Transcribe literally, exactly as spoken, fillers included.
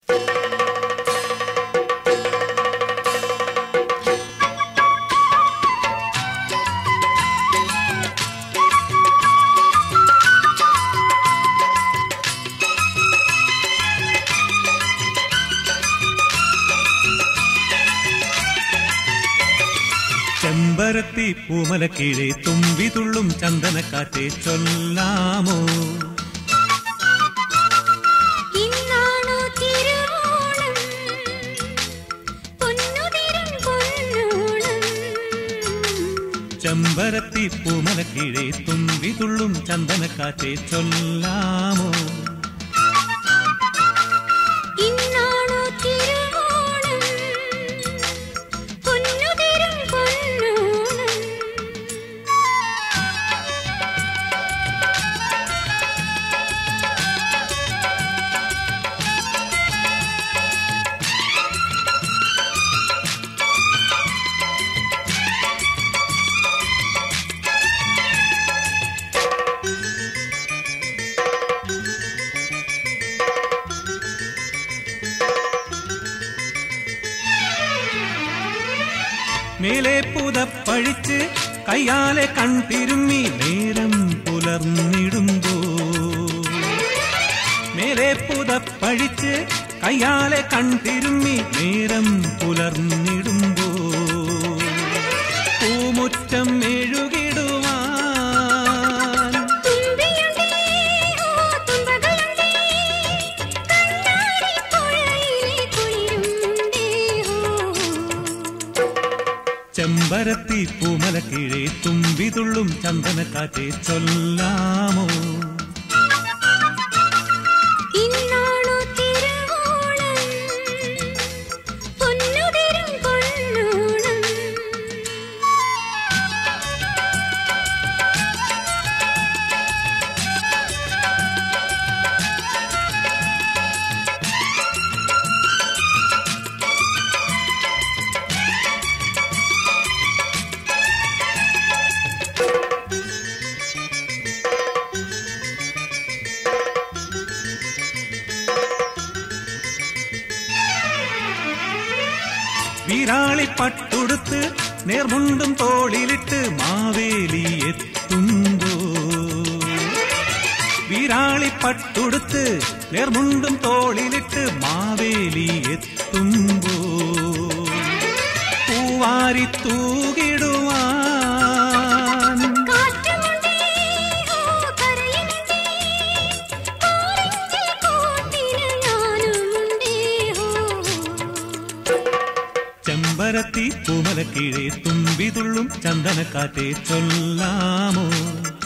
ചെമ്പരത്തി പൂമലക്കീഴെ തുമ്പി തുള്ളും ചന്ദനക്കാറ്റെ ചൊല്ലാമോ? ഇന്നാണോ തിരുവോണം പൊന്നുതിരും പൊന്നോണം? ചെമ്പരത്തി പൂമലക്കീഴെ തുമ്പി തുള്ളും ചന്ദനക്കാറ്റെ ചൊല്ലാമോ? മേലെ പുതപ്പഴിച്ച് കയ്യാലെ കൺതിരുമ്മി നേരം പുലർന്നിടുമ്പോ, മേലെ പുതപ്പഴിച്ച് കയ്യാലെ കൺതിരുമ്മി നേരം പുലർന്നിടുമ്പോ, പൂമുറ്റം മെഴുകിടുവാൻ ചെമ്പരത്തി പൂമലക്കീഴെ തുമ്പി തുള്ളും ചന്ദനക്കാറ്റെ ചൊല്ലാമോ? ഇന്നാണോ തിരുവോണം പൊന്നുതിരും പൊന്നോണം? വീരാളി പട്ടുടുത്ത് നേർമുണ്ടും തോളിലിട്ട് മാവേലി എത്തുമ്പോ, വീരാളി പട്ടുടുത്ത് നേർമുണ്ടും തോളിലിട്ട് മാവേലി എത്തുമ്പോ, പൂവാരി തൂകിടുവാൻ ചെമ്പരത്തി പൂമലക്കീഴെ തുമ്പി തുള്ളും ചന്ദനക്കാറ്റെ ചൊല്ലാമോ?